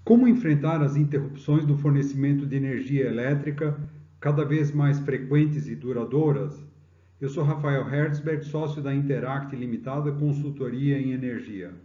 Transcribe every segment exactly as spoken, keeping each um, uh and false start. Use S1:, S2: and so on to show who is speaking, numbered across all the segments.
S1: Como enfrentar as interrupções do fornecimento de energia elétrica cada vez mais frequentes e duradouras? Eu sou Rafael Herzberg, sócio da Interact Limitada Consultoria em Energia.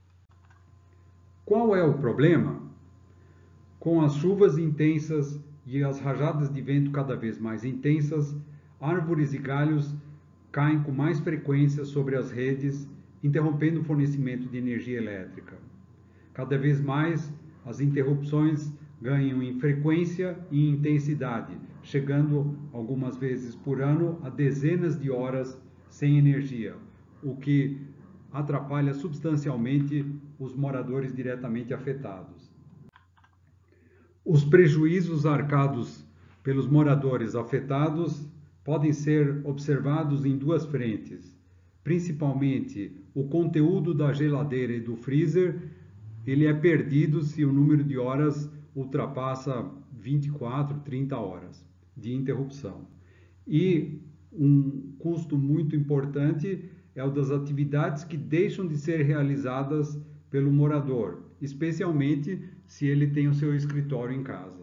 S1: Qual é o problema? Com as chuvas intensas e as rajadas de vento cada vez mais intensas, árvores e galhos caem com mais frequência sobre as redes, interrompendo o fornecimento de energia elétrica. Cada vez mais, as interrupções ganham em frequência e intensidade, chegando algumas vezes por ano a dezenas de horas sem energia, o que atrapalha substancialmente os moradores diretamente afetados. Os prejuízos arcados pelos moradores afetados podem ser observados em duas frentes. Principalmente, o conteúdo da geladeira e do freezer, ele é perdido se o número de horas ultrapassa vinte e quatro, trinta horas de interrupção. E um custo muito importante é o das atividades que deixam de ser realizadas pelo morador, especialmente se ele tem o seu escritório em casa.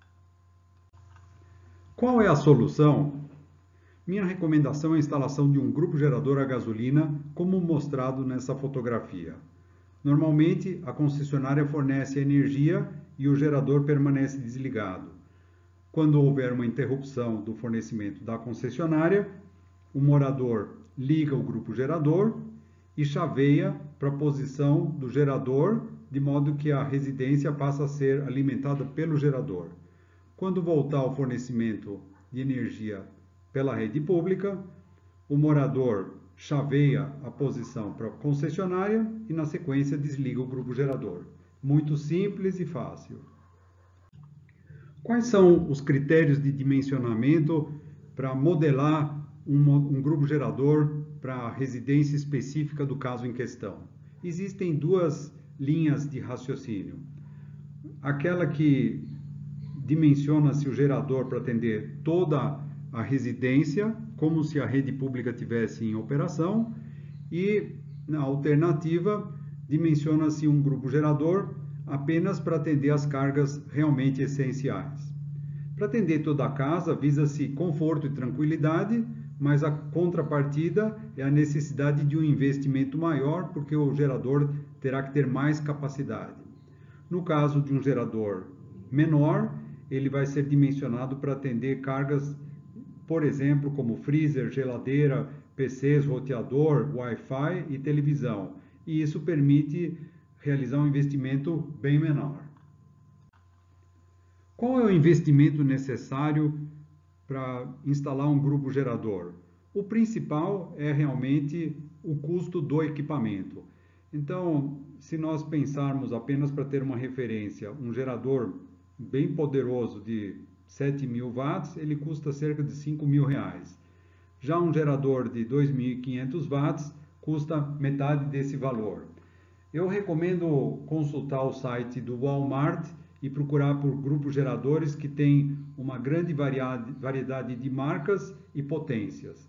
S1: Qual é a solução? Minha recomendação é a instalação de um grupo gerador a gasolina, como mostrado nessa fotografia. Normalmente, a concessionária fornece energia e o gerador permanece desligado. Quando houver uma interrupção do fornecimento da concessionária, o morador liga o grupo gerador e chaveia para a posição do gerador, de modo que a residência passa a ser alimentada pelo gerador. Quando voltar ao fornecimento de energia pela rede pública, o morador chaveia a posição para a concessionária e, na sequência, desliga o grupo gerador. Muito simples e fácil. Quais são os critérios de dimensionamento para modelar um, um grupo gerador para a residência específica do caso em questão? Existem duas linhas de raciocínio. Aquela que dimensiona-se o gerador para atender toda a residência, como se a rede pública tivesse em operação, e na alternativa dimensiona-se um grupo gerador apenas para atender as cargas realmente essenciais. Para atender toda a casa, visa-se conforto e tranquilidade, mas a contrapartida é a necessidade de um investimento maior, porque o gerador terá que ter mais capacidade. No caso de um gerador menor, ele vai ser dimensionado para atender cargas, por exemplo, como freezer, geladeira, P Cs, roteador, Wi-Fi e televisão. E isso permite realizar um investimento bem menor. Qual é o investimento necessário para instalar um grupo gerador? O principal é realmente o custo do equipamento. Então, se nós pensarmos apenas para ter uma referência, um gerador bem poderoso de sete mil watts, ele custa cerca de cinco mil reais. Já um gerador de dois mil e quinhentos watts custa metade desse valor. Eu recomendo consultar o site do Walmart e procurar por grupos geradores que têm uma grande variedade de marcas e potências.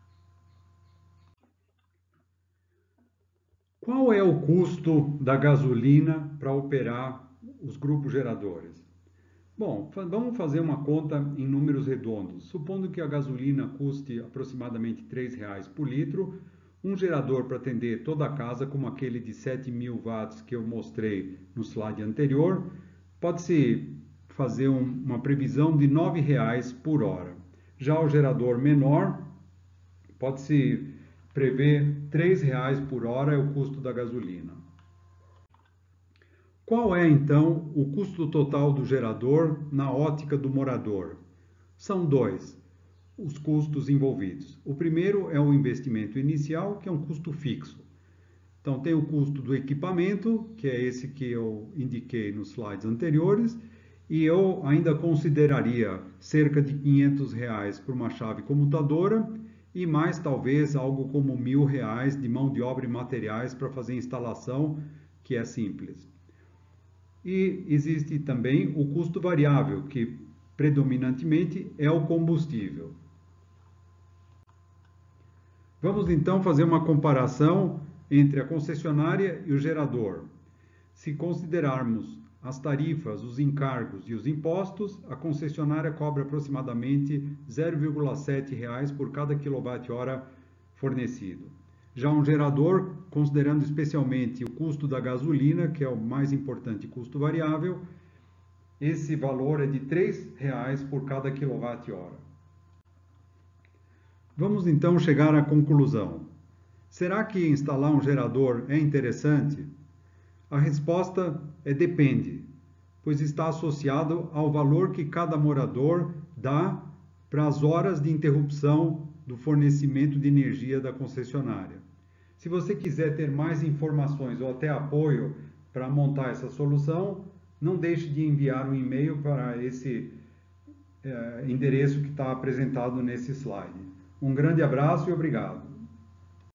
S1: Qual é o custo da gasolina para operar os grupos geradores? Bom, vamos fazer uma conta em números redondos. Supondo que a gasolina custe aproximadamente três reais por litro, um gerador para atender toda a casa, como aquele de sete mil watts que eu mostrei no slide anterior, pode-se fazer um, uma previsão de nove reais por hora. Já o gerador menor, pode-se prever três reais por hora é o custo da gasolina. Qual é, então, o custo total do gerador na ótica do morador? São dois os custos envolvidos. O primeiro é o investimento inicial, que é um custo fixo. Então, tem o custo do equipamento, que é esse que eu indiquei nos slides anteriores, e eu ainda consideraria cerca de quinhentos reais por uma chave comutadora e mais talvez algo como mil reais de mão de obra e materiais para fazer a instalação, que é simples. E existe também o custo variável, que predominantemente é o combustível. Vamos então fazer uma comparação entre a concessionária e o gerador. Se considerarmos as tarifas, os encargos e os impostos, a concessionária cobra aproximadamente zero vírgula sete reais por cada quilowatt-hora fornecido. Já um gerador, considerando especialmente o custo da gasolina, que é o mais importante custo variável, esse valor é de três reais por cada quilowatt-hora. Vamos então chegar à conclusão. Será que instalar um gerador é interessante? A resposta é depende, pois está associado ao valor que cada morador dá para as horas de interrupção do fornecimento de energia da concessionária. Se você quiser ter mais informações ou até apoio para montar essa solução, não deixe de enviar um e-mail para esse eh, endereço que está apresentado nesse slide. Um grande abraço e obrigado.